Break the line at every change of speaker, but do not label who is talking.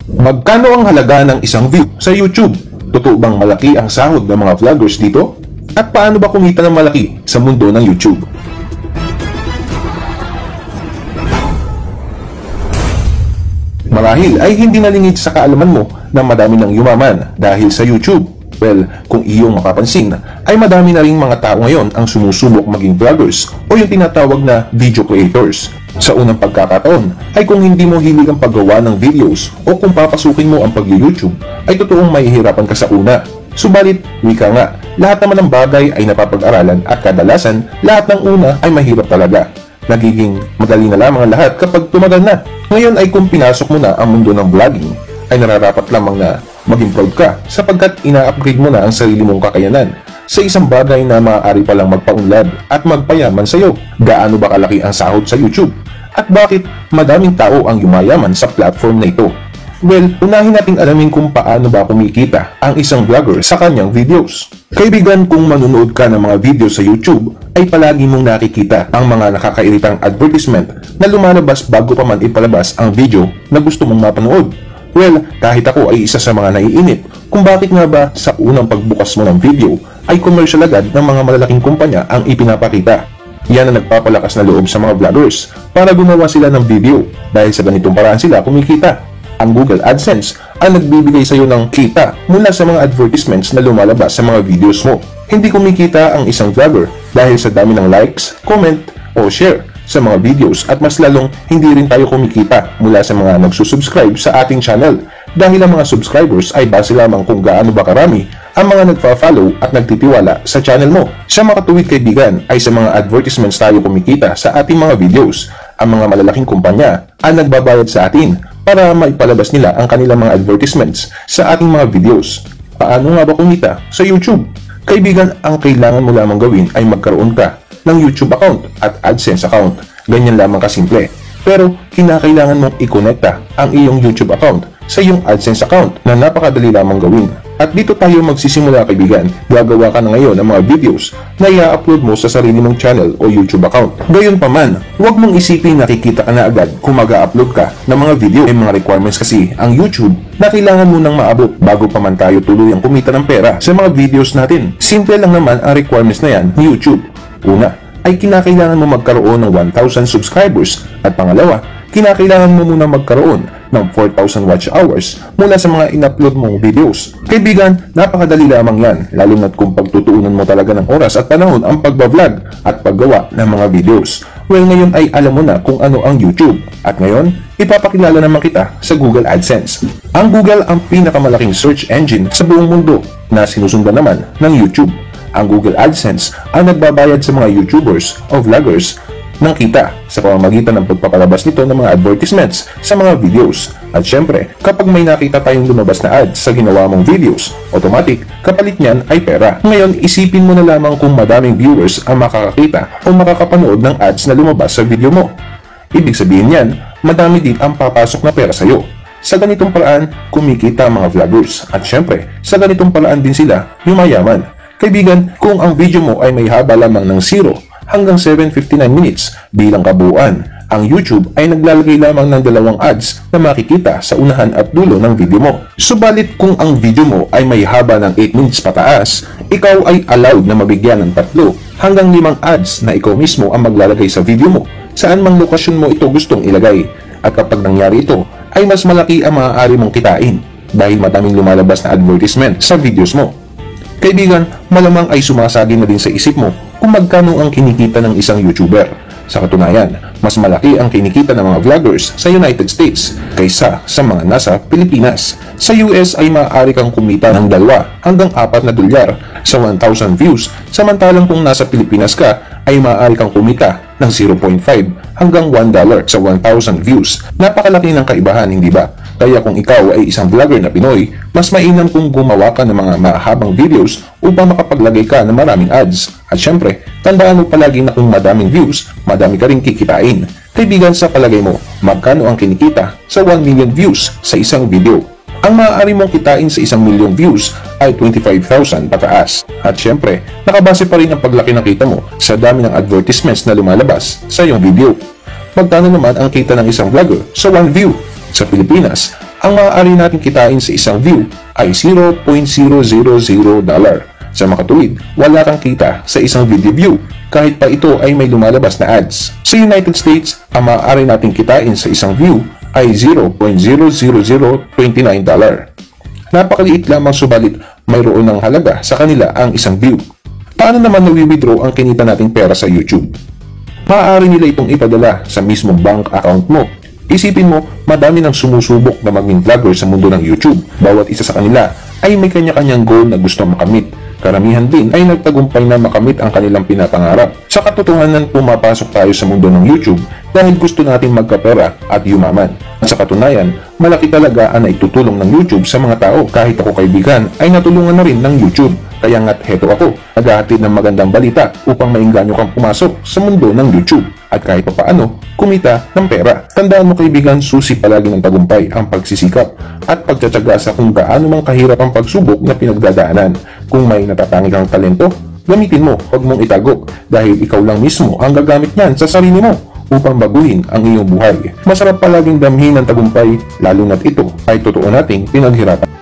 Magkano ang halaga ng isang view sa YouTube? Totoo bang malaki ang sahod ng mga vloggers dito? At paano ba kumita ng malaki sa mundo ng YouTube? Marahil ay hindi nalingid sa kaalaman mo na madami ng yumaman dahil sa YouTube. Well, kung iyong mapapansin, ay madami na ring mga tao ngayon ang sumusubok maging vloggers o yung tinatawag na video creators. Sa unang pagkakataon ay kung hindi mo hilig ang paggawa ng videos o kung papasukin mo ang pag-YouTube ay totoong mahihirapan ka sa una. Subalit, wika nga, lahat naman ng bagay ay napapag-aralan at kadalasan lahat ng una ay mahirap talaga. Nagiging madali na lamang ang lahat kapag tumagal na. Ngayon ay kung pinasok mo na ang mundo ng vlogging, ay nararapat lamang na maging proud ka sapagkat ina-upgrade mo na ang sarili mong kakayanan sa isang bagay na maaari palang magpaunlad at magpayaman sa iyo. Gaano ba kalaki ang sahod sa YouTube? At bakit madaming tao ang yumayaman sa platform na ito? Well, unahin nating alamin kung paano ba kumikita ang isang vlogger sa kanyang videos. Kaibigan, kung manunood ka ng mga video sa YouTube, ay palagi mong nakikita ang mga nakakairitang advertisement na lumalabas bago pa man ipalabas ang video na gusto mong mapanood. Well, kahit ako ay isa sa mga naiinip kung bakit nga ba sa unang pagbukas mo ng video ay commercial agad ng mga malalaking kumpanya ang ipinapakita. Yan ang nagpapalakas na loob sa mga vloggers para gumawa sila ng video dahil sa ganitong paraan sila kumikita. Ang Google AdSense ang nagbibigay sa iyo ng kita mula sa mga advertisements na lumalabas sa mga videos mo. Hindi kumikita ang isang vlogger dahil sa dami ng likes, comment, o share sa mga videos at mas lalong hindi rin tayo kumikita mula sa mga nagsusubscribe sa ating channel dahil ang mga subscribers ay base lamang kung gaano ba karami ang mga nagfa-follow at nagtitiwala sa channel mo. Sa makatuwid kaibigan ay sa mga advertisements tayo kumikita sa ating mga videos. Ang mga malalaking kumpanya ang nagbabayad sa atin para maipalabas nila ang kanilang mga advertisements sa ating mga videos. Paano nga ba kumita sa YouTube? Kaibigan, ang kailangan mo lamang gawin ay magkaroon ka ng YouTube account at AdSense account. Ganyan lamang kasimple. Pero kinakailangan mong i-connecta ang iyong YouTube account sa iyong AdSense account na napakadali lamang gawin. At dito tayo magsisimula kaibigan. Gagawa ka na ngayon ng mga videos na i-upload mo sa sarili mong channel o YouTube account. Gayunpaman, huwag mong isipin na kikita ka na agad kung mag-upload ka ng mga video. May mga requirements kasi ang YouTube na kailangan mo nang maabot bago pa man tayo tuluyang kumita ng pera sa mga videos natin. Simple lang naman ang requirements na yan ni YouTube. Una, ay kinakailangan mo magkaroon ng 1,000 subscribers at pangalawa, kinakailangan mo muna magkaroon ng 4,000 watch hours mula sa mga in-upload mong videos. Kaibigan, napakadali lamang yan, lalo na't kung pagtutuunan mo talaga ng oras at panahon ang pagbablog at paggawa ng mga videos. Well, ngayon ay alam mo na kung ano ang YouTube. At ngayon, ipapakilala naman kita sa Google AdSense. Ang Google ang pinakamalaking search engine sa buong mundo na sinusundan naman ng YouTube. Ang Google AdSense ang nagbabayad sa mga YouTubers o vloggers ng kita sa pamamagitan ng pagpapalabas nito ng mga advertisements sa mga videos. At syempre, kapag may nakita tayong lumabas na ads sa ginawa mong videos, automatic, kapalit niyan ay pera. Ngayon, isipin mo na lamang kung madaming viewers ang makakakita o makakapanood ng ads na lumabas sa video mo. Ibig sabihin niyan, madami din ang papasok na pera sa iyo. Sa ganitong paraan, kumikita ang mga vloggers. At syempre, sa ganitong paraan din sila yumayaman. Kaibigan, kung ang video mo ay may haba lamang ng 0 hanggang 7:59 minutes bilang kabuuan, ang YouTube ay naglalagay lamang ng 2 ads na makikita sa unahan at dulo ng video mo. Subalit kung ang video mo ay may haba ng 8 minutes pataas, ikaw ay allowed na mabigyan ng 3 hanggang 5 ads na ikaw mismo ang maglalagay sa video mo, saan mang lokasyon mo ito gustong ilagay. At kapag nangyari ito, ay mas malaki ang maaari mong kitain dahil madaming lumalabas na advertisement sa videos mo. Kaibigan, malamang ay sumasagi na din sa isip mo kung magkano ang kinikita ng isang YouTuber. Sa katunayan, mas malaki ang kinikita ng mga vloggers sa United States kaysa sa mga nasa Pilipinas. Sa US ay maaari kang kumita ng 2 hanggang 4 na dolyar sa 1,000 views, samantalang kung nasa Pilipinas ka ay maaari kang kumita ng 0.5 hanggang $1 sa 1,000 views. Napakalaki ng kaibahan, hindi ba? Kaya kung ikaw ay isang vlogger na Pinoy, mas mainam kung gumawa ka ng mga mahabang videos upang makapaglagay ka ng maraming ads. At syempre, tandaan mo palagi na kung madaming views, madami ka rin kikitain. Kaibigan, sa palagay mo, magkano ang kinikita sa 1 million views sa isang video? Ang maaari mong kitain sa 1 milyong views ay 25,000 pataas. At syempre, nakabase pa rin ang paglaki ng kita mo sa dami ng advertisements na lumalabas sa iyong video. Magkano naman ang kita ng isang vlogger sa 1 view? Sa Pilipinas Ang maaari natin kitain sa isang view ay $0.000. Sa makatuwid, wala kang kita sa isang video view kahit pa ito ay may lumalabas na ads. Sa United States, ang maaari natin kitain sa isang view ay $0.00029. Napakaliit lamang subalit mayroon ng halaga sa kanila ang isang view. Paano naman nawi-withdraw ang kinita nating pera sa YouTube? Maaari nila itong ipadala sa mismong bank account mo. Isipin mo, madami nang sumusubok na maging vlogger sa mundo ng YouTube. Bawat isa sa kanila ay may kanya-kanyang goal na gusto makamit. Karamihan din ay nagtagumpay na makamit ang kanilang pinapangarap. Sa katotohanan, pumapasok tayo sa mundo ng YouTube dahil gusto natin magkapera at yumaman. At sa katunayan, malaki talaga ang naitutulong ng YouTube sa mga tao. Kahit ako kaibigan ay natulungan na rin ng YouTube. Kaya nga't heto ako, naghahatid ng magandang balita upang mainganyo kang pumasok sa mundo ng YouTube at kahit papaano, kumita ng pera. Tandaan mo kaibigan, susi palagi ng tagumpay ang pagsisikap at pagtsatsaga sa kung gaano mang kahirap ang pagsubok na pinagdadaanan. Kung may natatangi kang talento, gamitin mo, huwag mong itago dahil ikaw lang mismo ang gagamit niyan sa sarili mo upang baguhin ang iyong buhay. Masarap palaging damhin ng tagumpay lalo na't ito ay totoo nating pinaghirapan.